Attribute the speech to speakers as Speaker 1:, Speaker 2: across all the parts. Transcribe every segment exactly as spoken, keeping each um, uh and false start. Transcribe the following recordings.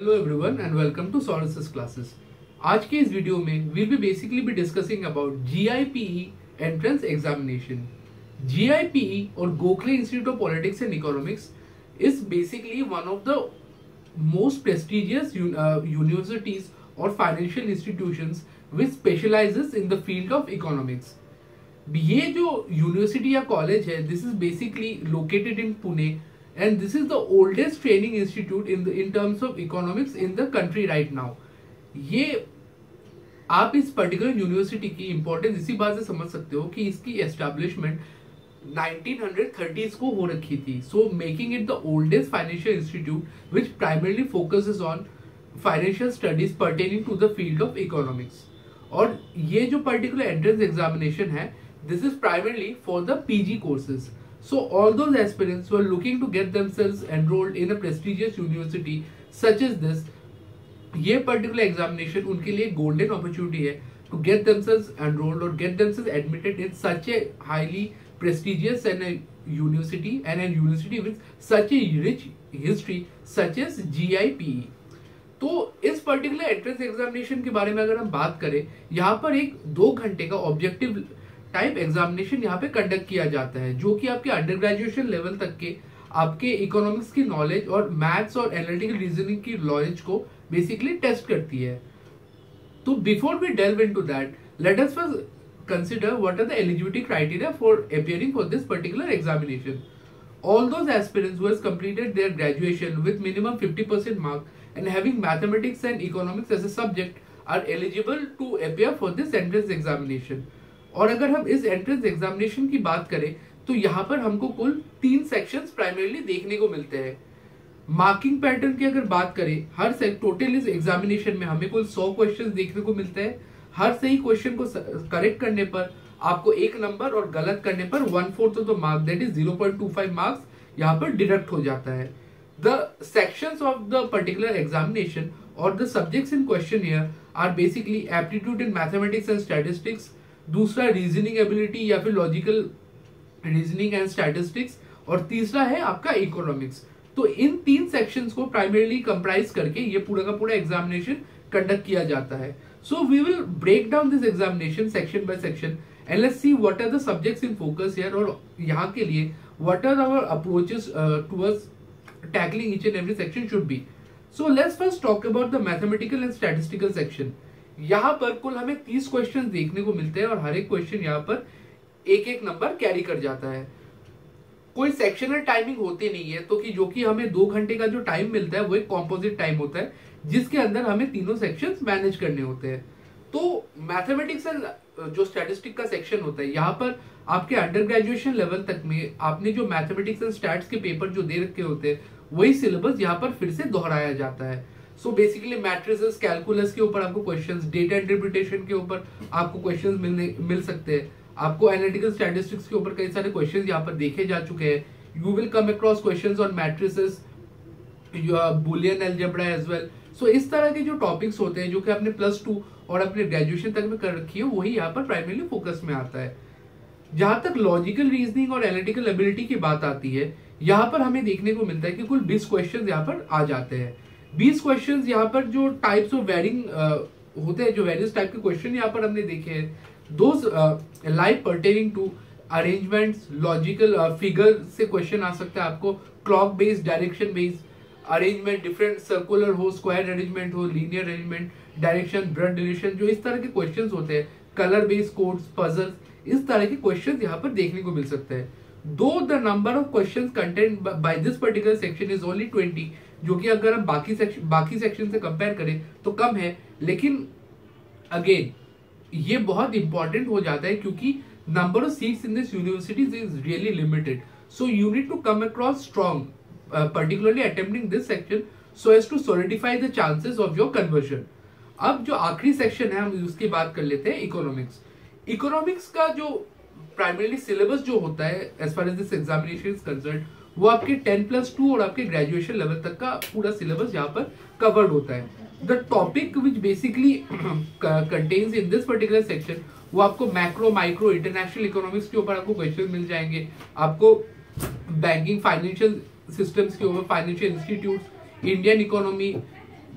Speaker 1: Hello everyone and welcome to solutions classes. आज के इस वीडियो में we will be basically be discussing about GIPE entrance examination. GIPE और Gokhale institute of politics and economics is basically one of the most prestigious universities और financial institutions which specializes in the field of economics. ये जो university या college है, this is basically located in Pune and this is the oldest training institute in the in terms of economics in the country right now। ये आप इस particular university की importance इसी बात से समझ सकते हो कि इसकी एस्टैब्लिशमेंट नाइनटीन थर्टीज़ को हो रखी थी, so making it the oldest financial institute which primarily focuses on financial studies pertaining to the field of economics. और ये जो पर्टिकुलर एंट्रेंस एग्जामिनेशन है, this is primarily for the PG courses. So all those aspirants who are looking to get themselves enrolled in a prestigious university such as this, ये particular examination उनके लिए golden opportunity है to get themselves enrolled or get themselves admitted in such a highly prestigious and a university and a university with such a rich history such as G I P E। तो इस particular entrance examination के बारे में अगर हम बात करें, यहाँ पर एक दो घंटे का ऑब्जेक्टिव टाइप एग्जामिनेशन यहाँ पे कंडक्ट किया जाता है, जो कि आपके अंडर ग्रेजुएशन लेवल तक के आपके इकोनॉमिक्स की नॉलेज और मैथ्स और एनालिटिकल रीजनिंग की नॉलेज को बेसिकली टेस्ट करती है। तो before we delve into that, let us first consider what are the eligibility criteria for appearing for this particular examination. All those aspirants who has completed their graduation with minimum fifty percent mark and having mathematics and economics as a subject are eligible to appear for this entrance examination। और अगर हम इस entrance examination की बात करें तो यहाँ पर हमको कुल तीन सेक्शंस प्राइमरीली देखने को मिलते हैं। मार्किंग पैटर्न की अगर बात करें, हर टोटल इस एग्जामिनेशन में हमें कुल सौ क्वेश्चंस देखने को मिलते हैं। हर सही क्वेश्चन को करेक्ट करने पर आपको एक नंबर और गलत करने पर one fourth of the mark that is zero point two five marks यहाँ पर डिडक्ट हो जाता है। The sections of the particular examination और the subjects in question here are basically aptitude in mathematics and statistics, दूसरा reasoning ability या फिर logical reasoning and statistics, और तीसरा है आपका इकोनॉमिक्स। तो इन तीन सेक्शंस को प्राइमरीली कंप्राइज करके ये पूरा का पूरा एग्जामिनेशन कंडक्ट किया जाता है। So we will break down this examination section by section and let's see what are the subjects in focus here, और यहाँ के लिए what are our approaches towards tackling each and every section should be. So let's first talk about the mathematical and statistical section. यहाँ पर कुल हमें तीस question देखने को मिलते हैं और हर एक क्वेश्चन यहाँ पर एक एक नंबर कैरी कर जाता है। कोई सेक्शनल टाइमिंग होती नहीं है, तो कि जो कि हमें दो घंटे का जो टाइम मिलता है वो एक कॉम्पोजिट टाइम होता है, जिसके अंदर हमें तीनों सेक्शंस मैनेज करने होते हैं। तो मैथमेटिक्स एंड जो स्टैटिस्टिक का सेक्शन होता है, यहाँ पर आपके अंडर ग्रेजुएशन लेवल तक में आपने जो मैथमेटिक्स एंड स्टैट्स के पेपर जो दे रखे होते हैं, वही सिलेबस यहाँ पर फिर से दोहराया जाता है। सो बेसिकली मैट्रिसेस, कैलकुलस के ऊपर आपको क्वेश्चंस, डेटा इंटरप्रिटेशन के ऊपर आपको क्वेश्चंस मिलने मिल सकते हैं। आपको एनालिटिकल स्टैटिस्टिक्स के ऊपर कई सारे क्वेश्चंस यहाँ पर देखे जा चुके हैं। You will come across questions on matrices, boolean algebra as well. So इस तरह के जो टॉपिक्स होते हैं जो कि आपने प्लस टू और अपने ग्रेजुएशन तक में कर रखी है, वही यहाँ पर प्राइमरीली फोकस में आता है। जहां तक लॉजिकल रीजनिंग और एनालिटिकल एबिलिटी की बात आती है, यहाँ पर हमें देखने को मिलता है कि कुल बीस क्वेश्चन यहाँ पर आ जाते हैं। बीस क्वेश्चंस यहाँ पर जो टाइप्स ऑफ वेरिंग होते हैं, जो वेरियस टाइप के क्वेश्चन यहाँ पर हमने देखे हैं, those like pertaining to arrangements, logical figure से क्वेश्चन आ सकता है आपको, clock based, direction based arrangement, different circular हो, स्क्वायर अरेंजमेंट हो, linear arrangement, direction, blood relation, जो इस तरह के क्वेश्चन होते हैं, कलर बेस्ड कोड्स, पजल्स, इस तरह के क्वेश्चन यहाँ पर देखने को मिल सकते हैं। Though the number of question content by this particular section is only twenty, जो कि अगर हम बाकी सेक्शन बाकी सेक्शन से कंपेयर करें तो कम है, लेकिन अगेन ये बहुत इंपॉर्टेंट हो जाता है क्योंकि number of seats in this universities is really limited. So you need to come across strong, particularly attempting this section so as to solidify the chances of your conversion. अब जो आखिरी section है हम उसकी बात कर लेते हैं, इकोनॉमिक्स। इकोनॉमिक्स का जो प्राइमरीली सिलेबस जो होता है as far as this examination is concerned, वो आपके टेन प्लस टू और आपके ग्रेजुएशन लेवल तक का पूरा सिलेबस यहाँ पर कवर्ड होता है। The topic which basically contains in this particular section, वो आपको मैक्रो, माइक्रो, इंटरनेशनल इकोनॉमिक्स के ऊपर आपको क्वेश्चन मिल जाएंगे, आपको बैंकिंग, फाइनेंशियल सिस्टम्स के ऊपर, financial institute, Indian economy,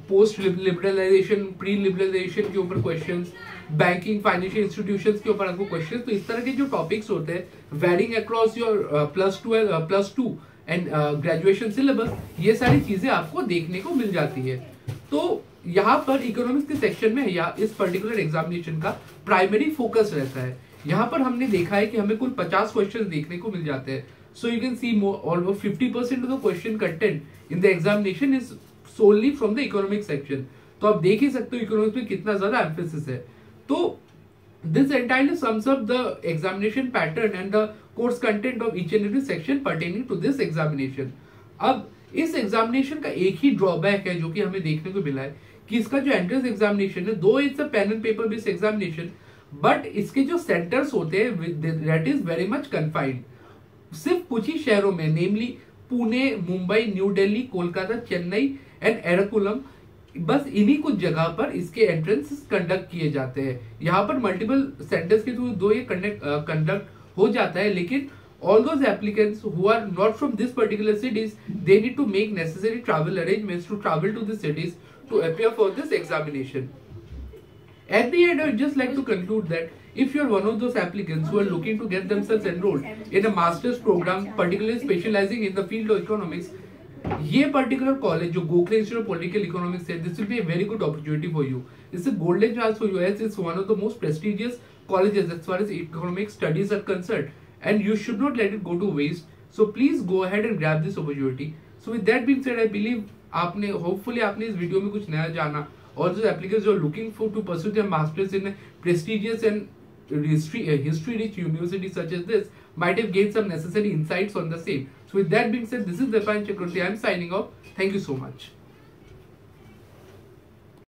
Speaker 1: post liberalization, pre liberalization के ऊपर क्वेश्चंस, बैंकिंग फाइनेंशियल इंस्टीट्यूशंस के ऊपर आपको क्वेश्चंस। तो इस तरह के जो टॉपिक्स होते हैं varying across your plus two plus two and graduation syllabus, ये सारी चीजें आपको देखने को मिल जाती है। तो यहाँ पर इकोनॉमिक्स के सेक्शन में या इस पर्टिकुलर एग्जामिनेशन का प्राइमरी फोकस रहता है। यहाँ पर हमने देखा है कि हमें कुल पचास क्वेश्चन देखने को मिल जाते हैं। So you can see almost fifty percent of the question content in the examination is solely from the economics section. तो आप देख ही सकते हो इकोनॉमिक्स में कितना ज्यादा एम्फेसिस है। तो this entirely sums up the examination pattern and the course content of each and every section pertaining to this examination. अब इस एग्जामिनेशन का एक ही ड्रॉबैक है जो कि हमें देखने को मिला है कि इसका जो एंट्रेंस एग्जामिनेशन है, though it's a pen and paper based examination, but इसके जो सेंटर्स होते हैं that is very much confined. सिर्फ कुछ ही शहरों में, namely Pune, Mumbai, new Delhi, Kolkata, Chennai and Ernakulam, बस इन्हीं कुछ जगह पर इसके एंट्रेंस कंडक्ट किए जाते हैं। यहाँ पर मल्टीपल सेंटर्स के थ्रू दो ये कंडक्ट कंडक्ट हो जाता है, लेकिन all those applicants who are not from this particular cities, they need to make necessary travel arrangements to travel to the cities to appear for this examination. At the end, I would just like to conclude that if you are one of those applicants who are looking to get themselves enrolled in a master's program, particularly specializing in the field of economics, ये particular college जो Gokhale institute of political economics है, this will be a very good opportunity for you. It's a golden chance for you as it's one of the most prestigious colleges as far as economic studies are concerned, and you should not let it go to waste. So please go ahead and grab this opportunity. So with that being said, I believe आपने hopefully आपने इस video में कुछ नया जाना, और जो applicants जो looking for to pursue their masters in prestigious and history uh, history rich universities such as this might have gained some necessary insights on the same. So with that being said, this is Dipan Chakraborty. I am signing off. Thank you so much.